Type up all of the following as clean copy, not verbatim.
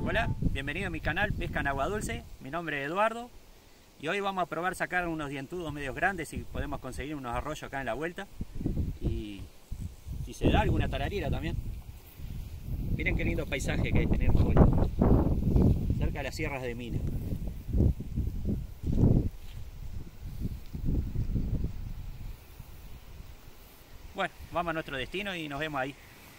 Hola, bienvenido a mi canal Pesca en Agua Dulce. Mi nombre es Eduardo y hoy vamos a probar sacar unos dientudos medios grandes y podemos conseguir unos arroyos acá en la vuelta y si se da alguna tararira también. Miren qué lindo paisaje que tenemos hoy, cerca de las sierras de Minas. Bueno, vamos a nuestro destino y nos vemos ahí.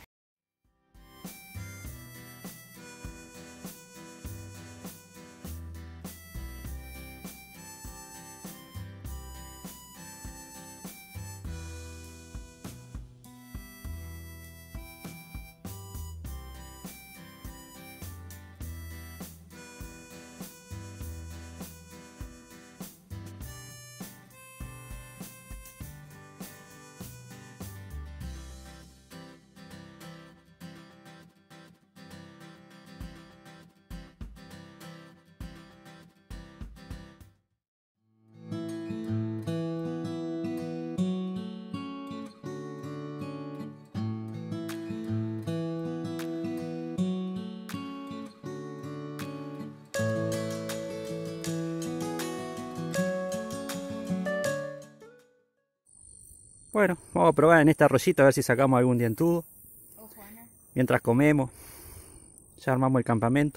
Bueno, vamos a probar en este arroyito a ver si sacamos algún dientudo. Mientras comemos, ya armamos el campamento.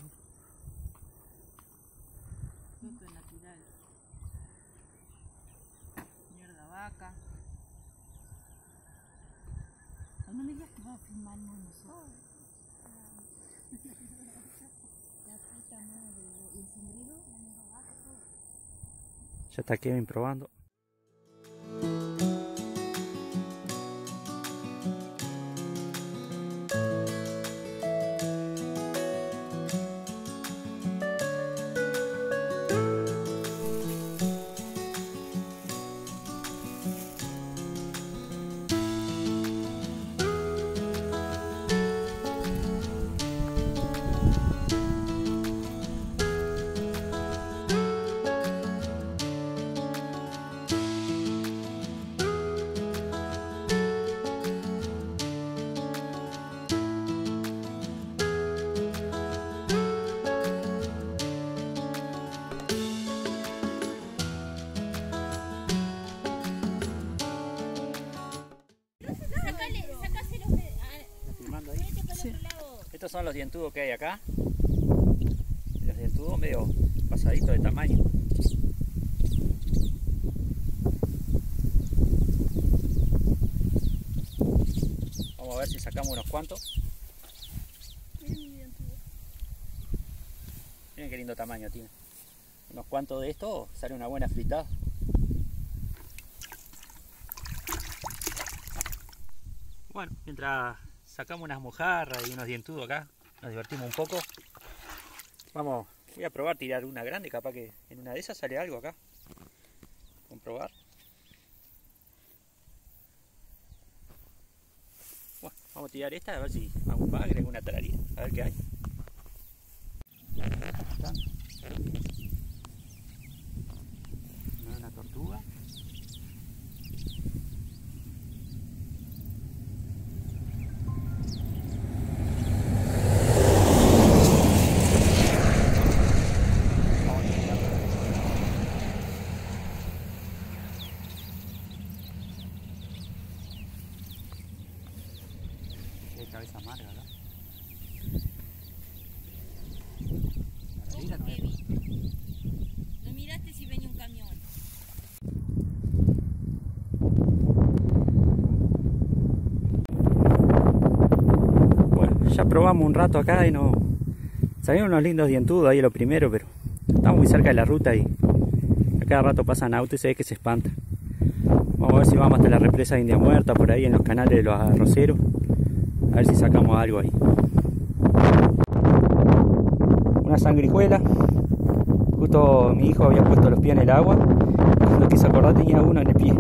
Fruto natural. Mierda vaca. No me digas que va a filmarnos nosotros. La puta madre. ¿El sombrero? La mierda vaca, todo. Ya está Kevin probando. Estos son los dientudos que hay acá. Los dientudos medio pasaditos de tamaño. Vamos a ver si sacamos unos cuantos. Miren qué lindo tamaño tiene. Unos cuantos de estos sale una buena fritada. Bueno, mientras sacamos unas mojarras y unos dientudos acá, nos divertimos un poco. Voy a probar tirar una grande, capaz que en una de esas sale algo acá. Comprobar. Bueno, vamos a tirar esta a ver si algún bagre, alguna tararira, a ver qué hay. Una tortuga. Cabeza amarga, ¿verdad? No miraste si venía un camión. Bueno, ya probamos un rato acá y no salieron unos lindos dientudos ahí lo primero, pero estamos muy cerca de la ruta y a cada rato pasan autos y se ve que se espanta. Vamos a ver si vamos hasta la represa de India Muerta, por ahí en los canales de los arroceros. A ver si sacamos algo ahí. Una sangrijuela. Justo mi hijo había puesto los pies en el agua. Cuando quiso acordar tenía uno en el pie.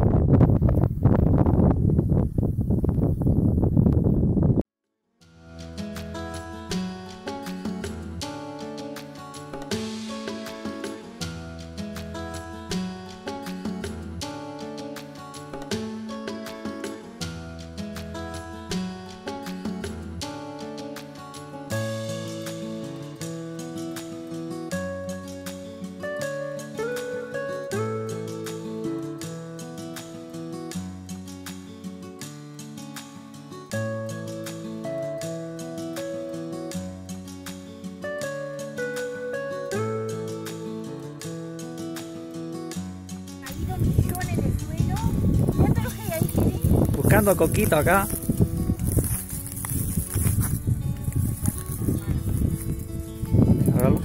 Buscando a Coquito acá. A verlo.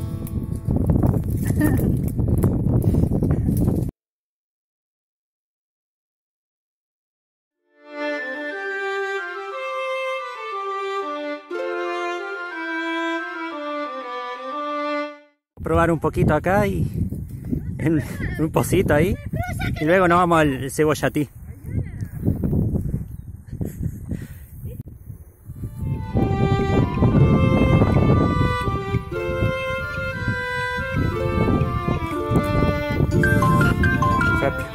Probar un poquito acá y en un pocito ahí y luego nos vamos al Cebollatí. Rápido.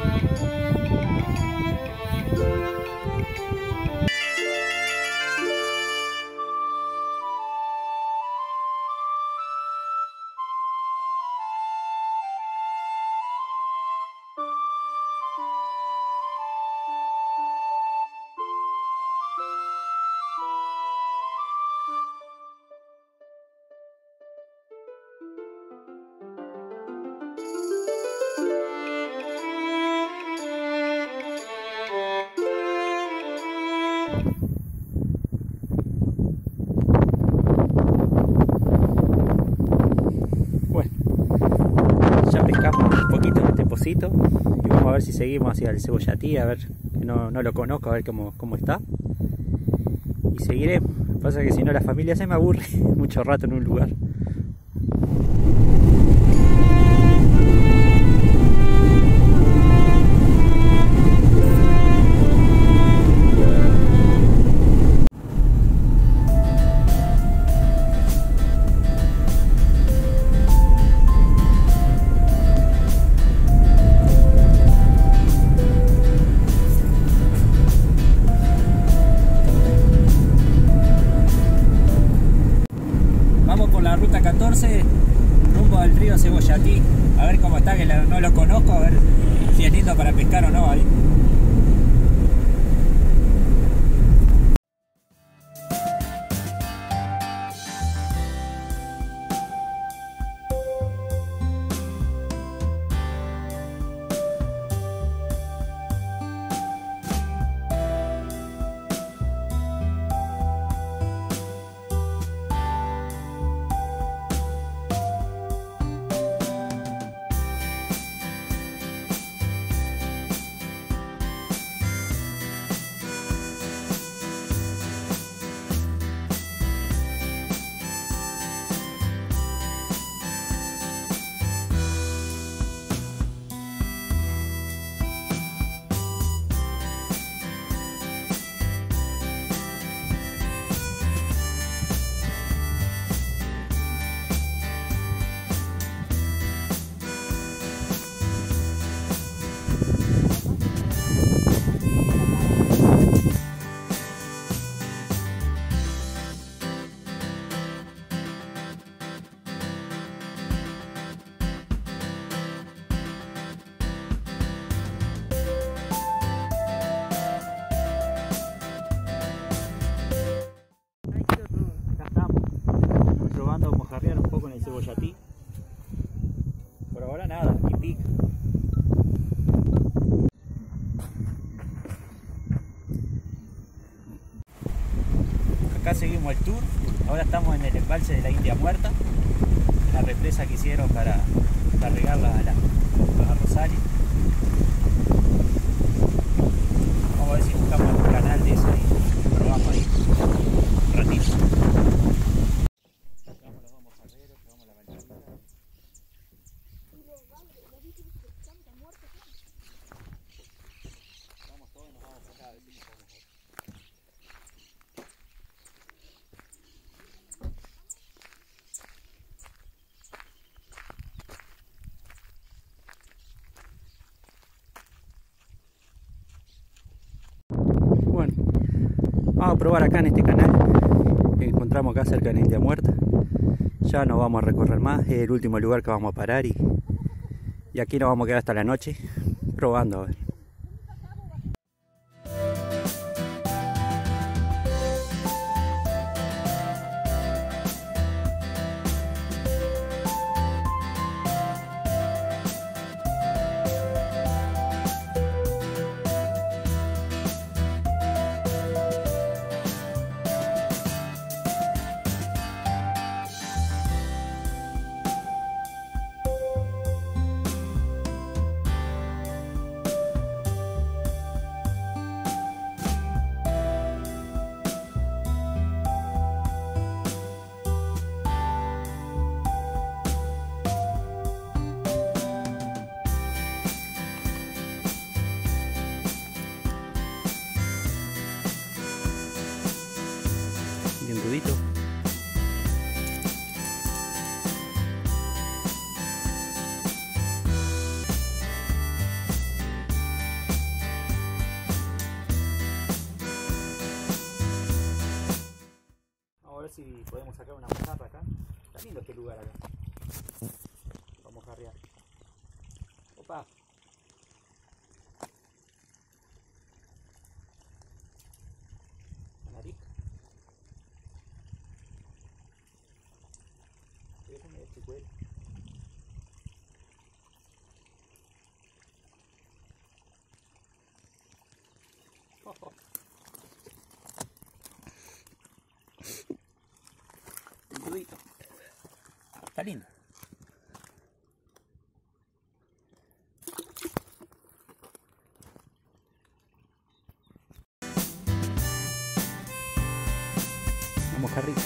Bueno, ya pescamos un poquito en este pocito y vamos a ver si seguimos hacia el Cebollatí, a ver, que no lo conozco, a ver cómo está. Y seguiremos. Lo que pasa es que si no la familia se me aburre mucho rato en un lugar. La ruta 14 rumbo al río Cebollatí, a ver cómo está, que no lo conozco, a ver si es lindo para pescar o no ahí. Cebollatí. Por ahora nada, ni pica. Acá seguimos el tour. Ahora estamos en el embalse de la India Muerta, la represa que hicieron para regar los arrozales. Vamos a ver si buscamos un canal de eso y probamos ahí un ratito. Bueno, vamos a probar acá en este canal que encontramos acá cerca de la India Muerta. Ya no vamos a recorrer más, es el último lugar que vamos a parar y aquí nos vamos a quedar hasta la noche probando a ver. si podemos sacar una mojarra acá. Está lindo este lugar acá. Vamos a arriar. Opa. La nariz. Déjame este cuello. Oh, oh. Está lindo. Vamos, carrito.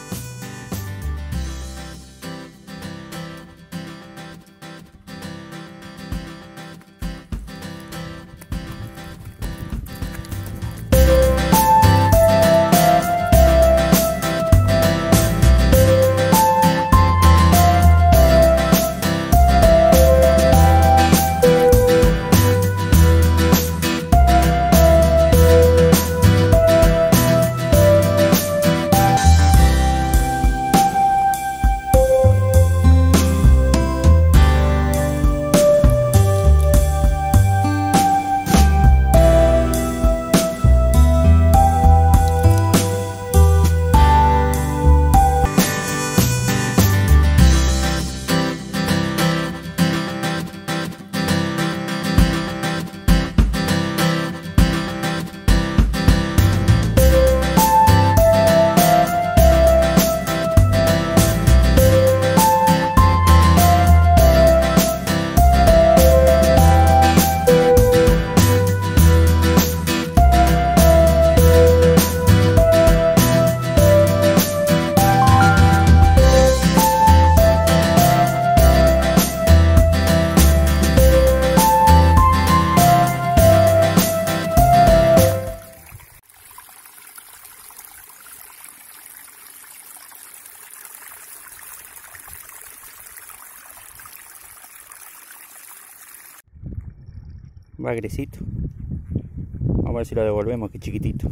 Va agresito. Vamos a ver si lo devolvemos, que chiquitito.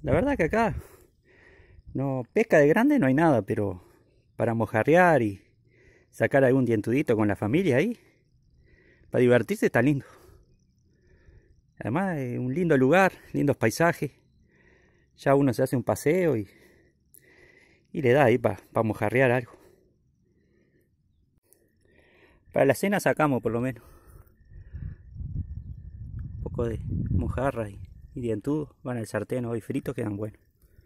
La verdad que acá no pesca de grande no hay nada, pero para mojarrear y sacar algún dientudito con la familia ahí, para divertirse está lindo. Además es un lindo lugar, lindos paisajes. Ya uno se hace un paseo y le da ahí para mojarrear algo. Para la cena sacamos por lo menos un poco de mojarra y dientudo. Van al sartén hoy fritos, quedan buenos.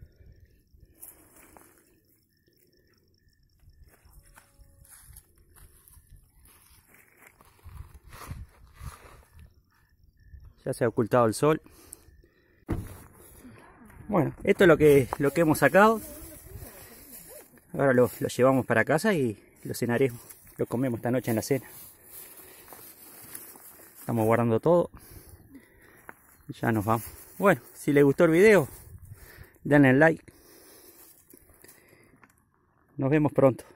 Ya se ha ocultado el sol. Bueno, esto es lo que hemos sacado. Ahora lo llevamos para casa y lo cenaremos. Lo comemos esta noche en la cena. Estamos guardando todo. Y ya nos vamos. Bueno, si les gustó el video, denle like. Nos vemos pronto.